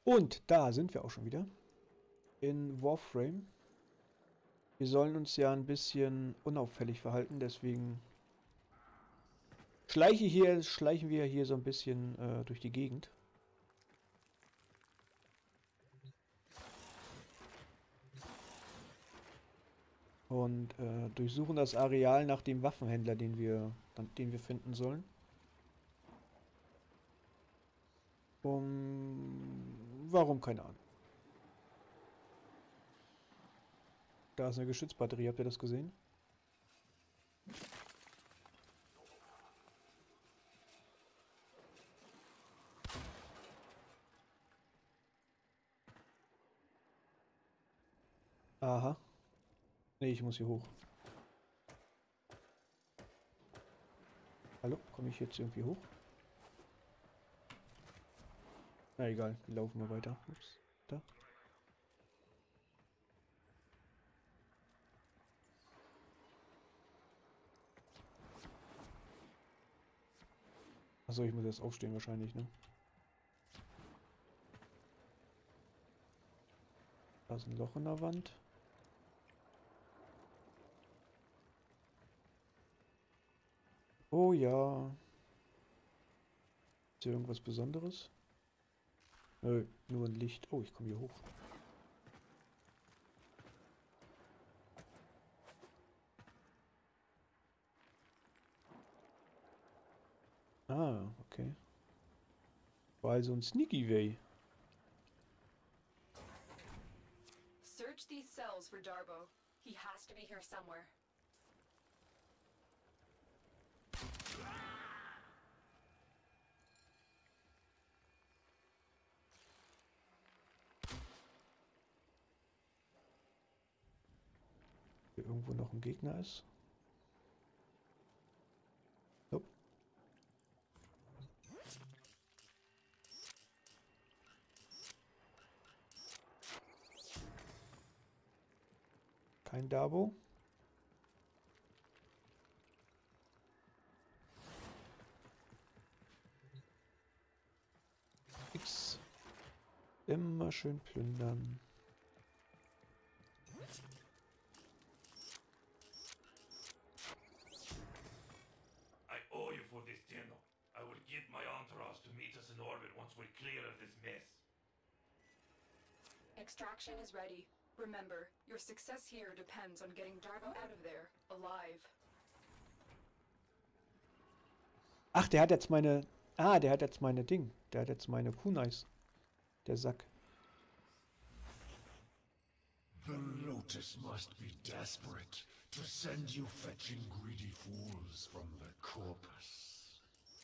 Und da sind wir auch schon wieder. In Warframe. Wir sollen uns ja ein bisschen unauffällig verhalten, deswegen schleichen wir hier so ein bisschen durch die Gegend. Und durchsuchen das Areal nach dem Waffenhändler, den wir finden sollen. Warum? Keine Ahnung. Da ist eine Geschützbatterie, habt ihr das gesehen? Aha. Nee, ich muss hier hoch. Hallo? Komme ich jetzt irgendwie hoch? Na egal, wir laufen mal weiter. Ups. Da. Achso, ich muss jetzt aufstehen wahrscheinlich, ne? Da ist ein Loch in der Wand. Oh ja. Ist hier irgendwas Besonderes? Nö, nur ein Licht. Oh, ich komme hier hoch. Ah, okay. War also ein Sneaky Way. Search these cells for Darbo. He has to be here somewhere. Hier irgendwo noch ein Gegner ist. Nope. Kein Dabo. X. Immer schön plündern. I owe you for this, General. I will get my entourage to meet us in orbit once we're clear of this mess. Extraction is ready. Remember, your success here depends on getting Darbo out of there, alive. Ach, der hat jetzt meine... Ah, der hat jetzt meine Ding. Der hat jetzt meine Kunais. Der Sack. The Lotus must be desperate to send you fetching greedy fools from the Corpus.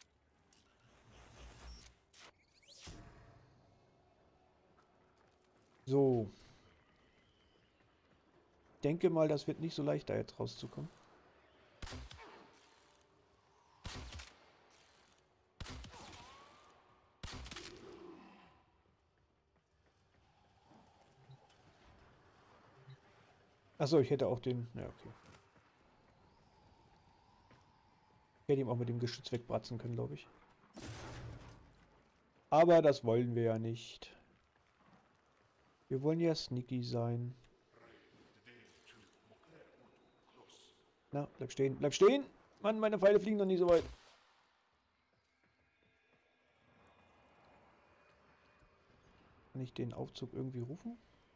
So. Denke mal, das wird nicht so leicht, da jetzt rauszukommen. Achso, ich hätte auch den... Ja, okay. Ich hätte ihm auch mit dem Geschütz wegbratzen können, glaube ich. Aber das wollen wir ja nicht. Wir wollen ja sneaky sein. Na, bleib stehen. Bleib stehen! Mann, meine Pfeile fliegen noch nicht so weit. Kann ich den Aufzug irgendwie rufen?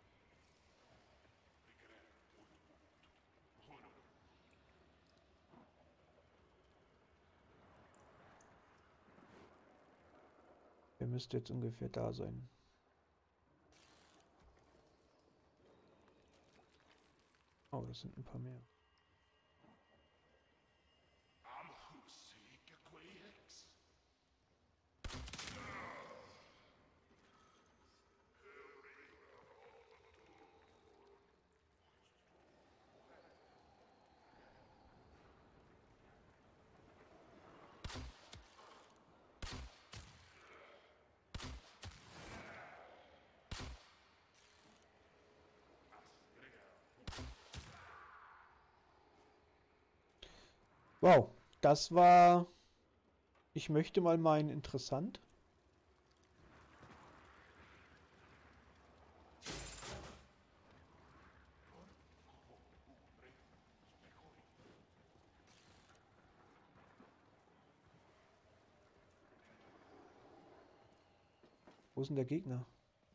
Der müsste jetzt ungefähr da sein. Oh, das sind ein paar mehr. Wow, das war, ich möchte mal meinen, interessant. Wo ist denn der Gegner?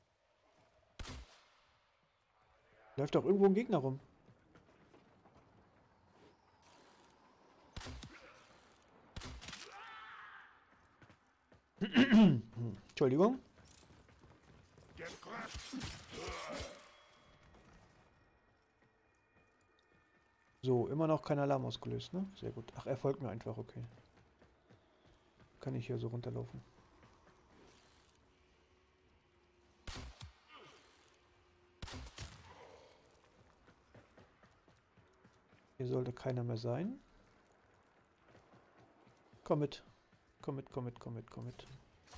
Läuft doch irgendwo ein Gegner rum. Entschuldigung. So, immer noch kein Alarm ausgelöst, ne? Sehr gut. Ach, er folgt mir einfach, okay. Kann ich hier so runterlaufen. Hier sollte keiner mehr sein. Komm mit. Komm mit, komm mit, komm mit, komm mit.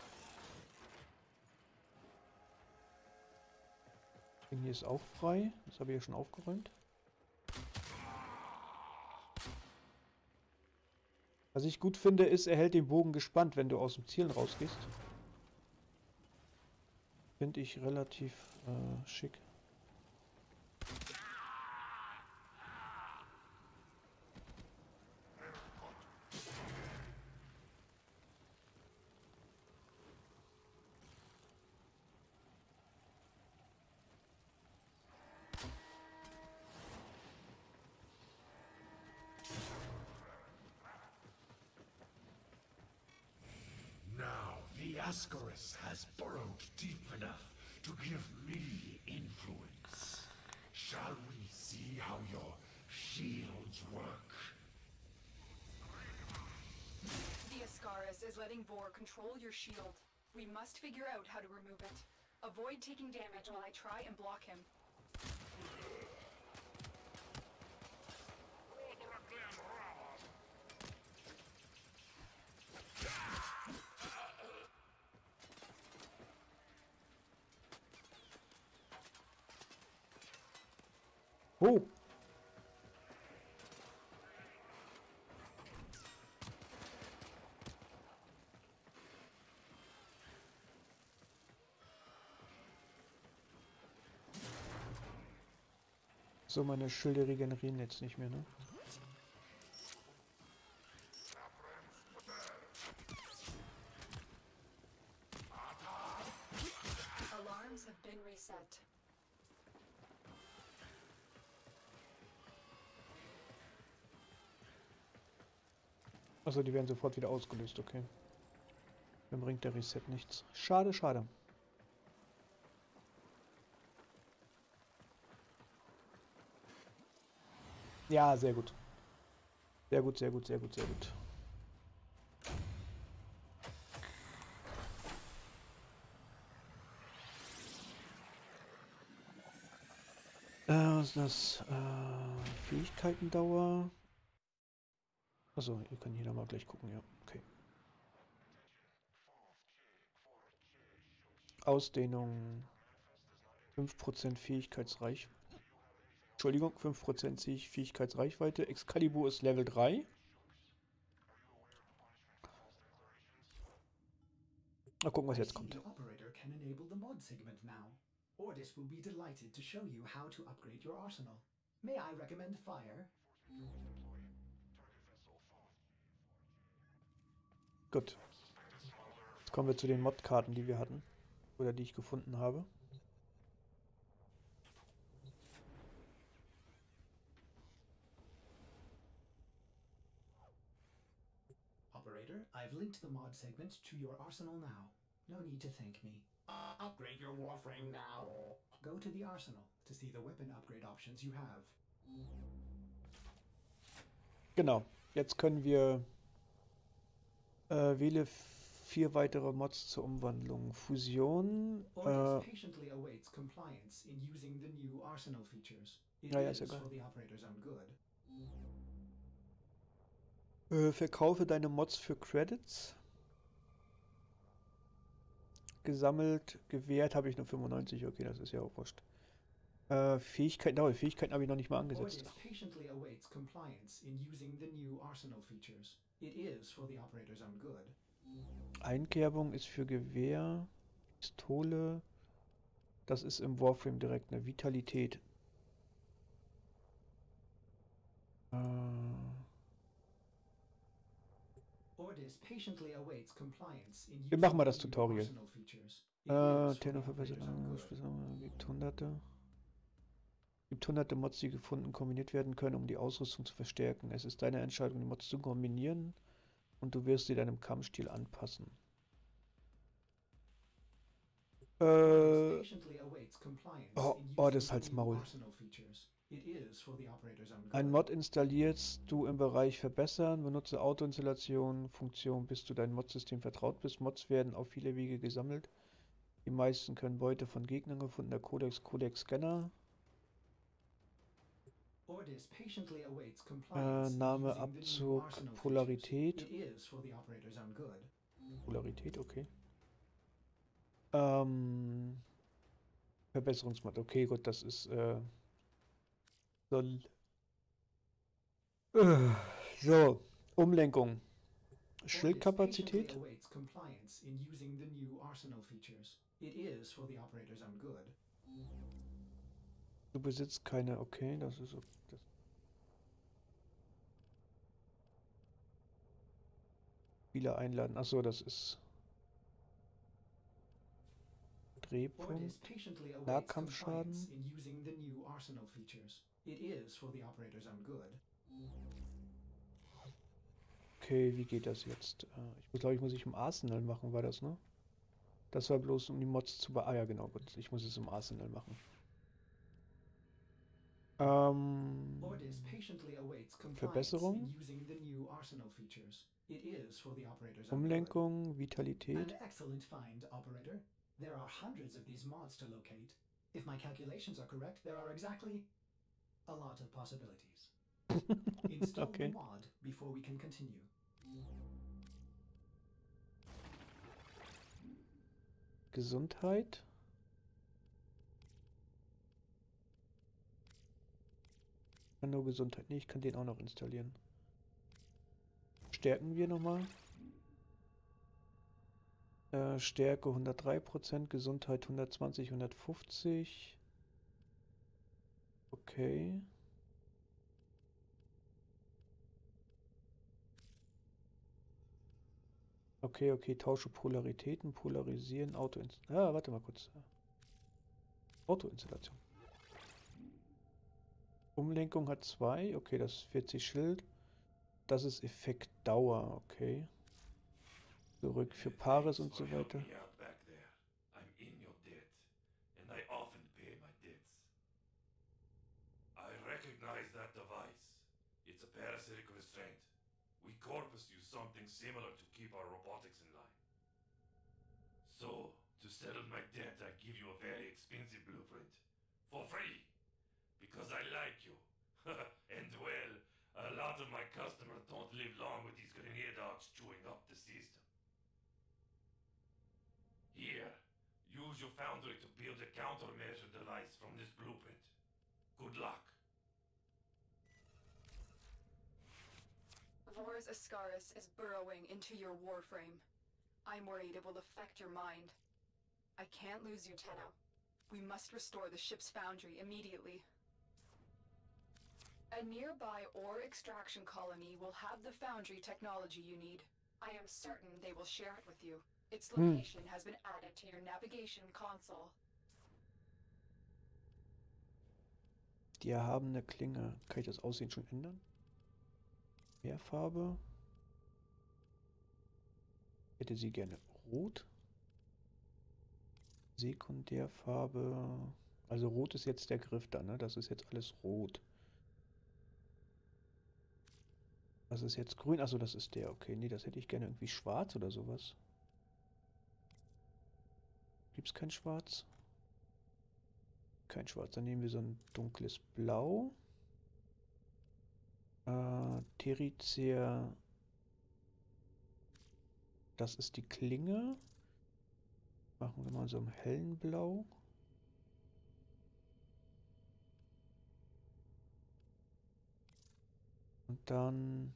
Das Ding hier ist auch frei. Das habe ich ja schon aufgeräumt. Was ich gut finde, ist, er hält den Bogen gespannt, wenn du aus dem Zielen rausgehst. Finde ich relativ schick. The Ascaris has burrowed deep enough to give me influence. Shall we see how your shields work? The Ascaris is letting Vor control your shield. We must figure out how to remove it. Avoid taking damage while I try and block him. Oh! So, meine Schilde regenerieren jetzt nicht mehr, ne? Alarms have been reset. Achso, die werden sofort wieder ausgelöst, okay. Dann bringt der Reset nichts. Schade, schade. Ja, sehr gut. Sehr gut, sehr gut, sehr gut, sehr gut. Was ist das? Fähigkeitendauer. Achso, ihr könnt hier nochmal gleich gucken, ja. Okay. Ausdehnung. 5% Fähigkeitsreich. Entschuldigung, 5% Fähigkeitsreichweite. Excalibur ist Level 3. Mal gucken, was jetzt kommt. The operator can enable the mod segment now. Ordis will be delighted to show you how to upgrade your arsenal. May I recommend fire? Gut. Jetzt kommen wir zu den Modkarten, die wir hatten. Oder die ich gefunden habe. Operator, I've linked the mod segment to your arsenal now. No need to thank me. Upgrade your warframe now. Go to the arsenal to see the weapon upgrade options you have. Genau. Jetzt können wir wähle 4 weitere Mods zur Umwandlung. Fusion. Ordis patiently awaits compliance in using the new arsenal features. It Ja, is ist egal. for the operator's own good. Verkaufe deine Mods für Credits. Gesammelt, gewährt habe ich nur 95. Okay, das ist ja auch wurscht. Fähigkeiten, Fähigkeiten habe ich noch nicht mal angesetzt. Ordis patiently awaits compliance in using the new arsenal features. It is for the operator's own good. Einkerbung ist für Gewehr. Pistole. Das ist im Warframe direkt eine Vitalität. Ordis patiently awaits compliance in Wir using machen mal the das new Tutorial. arsenal features. It is for the Tenor-Verbesserung, operator's own good. gibt hunderte. Gibt hunderte Mods, die gefunden und kombiniert werden können, um die Ausrüstung zu verstärken. Es ist deine Entscheidung, die Mods zu kombinieren und du wirst sie deinem Kampfstil anpassen. Ordis patiently awaits compliance Oh, in oh, using das the Hals new Maul. arsenal features. It is for the operator's own Ein good. Mod installierst du im Bereich Verbessern, benutze Autoinstallation, Funktion, bis du dein Modsystem vertraut bist. Mods werden auf viele Wege gesammelt. Die meisten können Beute von Gegnern gefundener Codex-Scanner. Ordis patiently awaits compliance in Name, using the new Abzug, arsenal features. Polarität. It is for the operator's own good. Polarität, okay. Verbesserungsmod, okay, gut, das ist soll. So, Umlenkung. Ordis Schildkapazität. patiently awaits compliance in using the new arsenal features. It is for the operator's own good. Du besitzt keine, okay, das ist das. Spieler einladen, achso, das ist Drehpunkt. Ordis patiently awaits Nahkampfschaden. compliance in using the new arsenal features. It is for the operator's own good. Okay, wie geht das jetzt? Ich glaube, ich muss ich im Arsenal machen, war das, ne? Das war bloß, um die Mods zu Ah ja, genau, gut. Ich muss es im Arsenal machen. Ordis patiently awaits compliance Verbesserung. in using the new arsenal features. It is for the operator's own good. Umlenkung, An Vitalität. excellent find, operator. There are hundreds of these mods to locate. If my calculations are correct, there are exactly a lot of possibilities. Install Okay. the mod before we can continue. Gesundheit. Kann nur Gesundheit. Nee, ich kann den auch noch installieren. Stärken wir nochmal. Stärke 103%, Gesundheit 120, 150. Okay. Okay, okay, tausche Polaritäten, polarisieren, warte mal kurz. Autoinstallation. Umlenkung hat 2, okay, das ist 40 Schild. Das ist Effekt Dauer, okay. Zurück für Pares und so weiter. Me out back there. I'm in your debt, and I often pay my debts. I recognize that device. It's a parasitic restraint. We Corpus use something similar to keep our robotics in line. So, to settle my debt, I give you a very expensive blueprint. For free. Because I like you. And well, a lot of my customers don't live long with these grenade dogs chewing up the system. Here, use your foundry to build a countermeasure device from this blueprint. Good luck. Vor's Ascaris is burrowing into your warframe. I'm worried it will affect your mind. I can't lose you, Tenno. We must restore the ship's foundry immediately. A nearby ore extraction colony will have the foundry technology you need. I am certain they will share it with you. Its location has been added to your navigation console. Die erhabene Klinge. Kann ich das Aussehen schon ändern? Mehr Farbe. Ich hätte sie gerne rot. Sekundärfarbe. Also rot ist jetzt der Griff da, ne? Das ist jetzt alles rot. Was ist jetzt grün? Achso, das ist der. Okay, nee, das hätte ich gerne irgendwie schwarz oder sowas. Gibt es kein Schwarz? Kein Schwarz. Dann nehmen wir so ein dunkles Blau. Terizea. Das ist die Klinge. Machen wir mal so im hellen Blau. Und dann...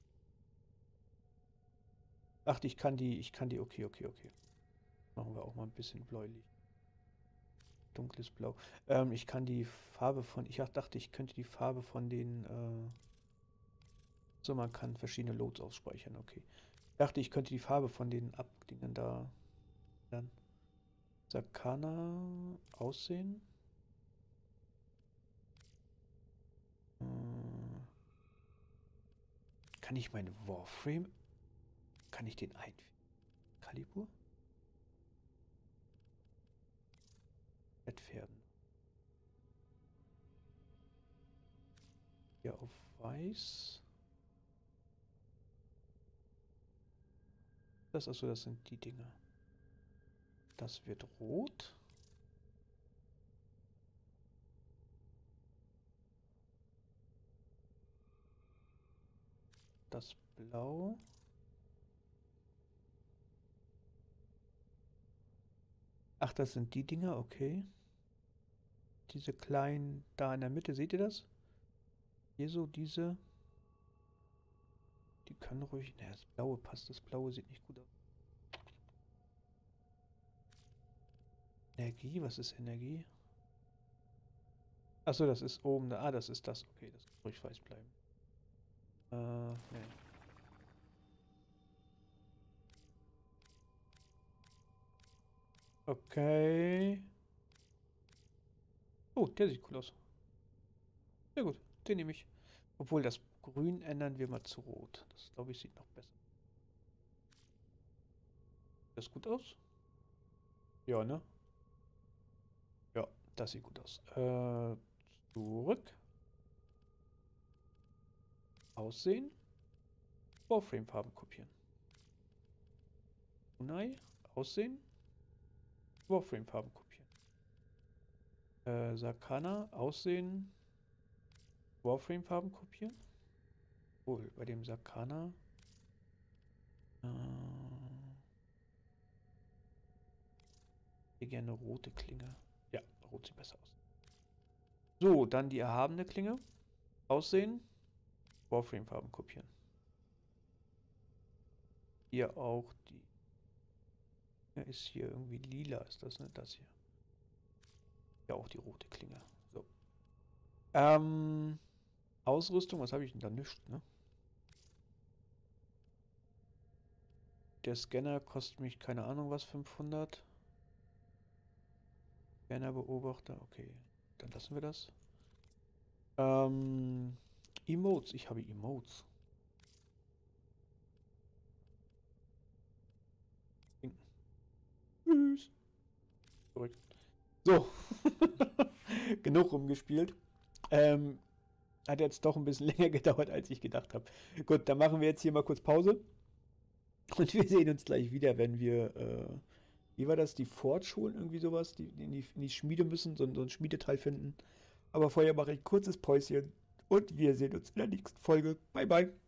Ach, ich kann die, okay. Machen wir auch mal ein bisschen bläulich. Dunkles Blau. Ich kann die Farbe von, ich dachte, ich könnte die Farbe von den, so, man kann verschiedene Loads ausspeichern, okay. dachte, ich könnte die Farbe von den Abdingen da dann. Sakana aussehen. Kann ich meinen Warframe? Kann ich den einfügen? Kalibur? Fettfärben. Hier auf weiß. Achso, das sind die Dinger. Das wird rot. Das blau. Ach, das sind die Dinger, okay. Diese kleinen da in der Mitte, seht ihr das? Hier so diese. Die können ruhig. Ne, das blaue passt. Das blaue sieht nicht gut aus. Energie, was ist Energie? Achso, das ist oben da. Ah, das ist das. Okay, das kann ruhig weiß bleiben. Ne. Okay. Oh, der sieht cool aus. Sehr gut, den nehme ich. Obwohl, das Grün ändern wir mal zu Rot. Das, glaube ich, sieht noch besser. Sieht das gut aus? Ja, ne? Ja, das sieht gut aus. Zurück. Aussehen. Warframe-Farben kopieren. Unai. Aussehen. Warframe-Farben kopieren. Sakana. Aussehen. Warframe-Farben kopieren. Wohl, bei dem Sakana. Hier gerne rote Klinge. Ja, rot sieht besser aus. So, dann die erhabene Klinge. Aussehen. Warframe-Farben kopieren. Hier auch die. Ja, ist hier irgendwie lila, ist das, ne? Das hier. Ja, auch die rote Klinge. So. Ausrüstung, was habe ich denn da? Nichts, ne? Der Scanner kostet mich, keine Ahnung was, 500. Scannerbeobachter, okay. Dann lassen wir das. Emotes, ich habe Emotes. Tschüss. Zurück. So. Genug rumgespielt. Hat jetzt doch ein bisschen länger gedauert, als ich gedacht habe. Gut, dann machen wir jetzt hier mal kurz Pause. Und wir sehen uns gleich wieder, wenn wir, wie war das, die Forge holen, irgendwie sowas, die in die Schmiede müssen, so ein Schmiedeteil finden. Aber vorher mache ich ein kurzes Päuschen und wir sehen uns in der nächsten Folge. Bye, bye.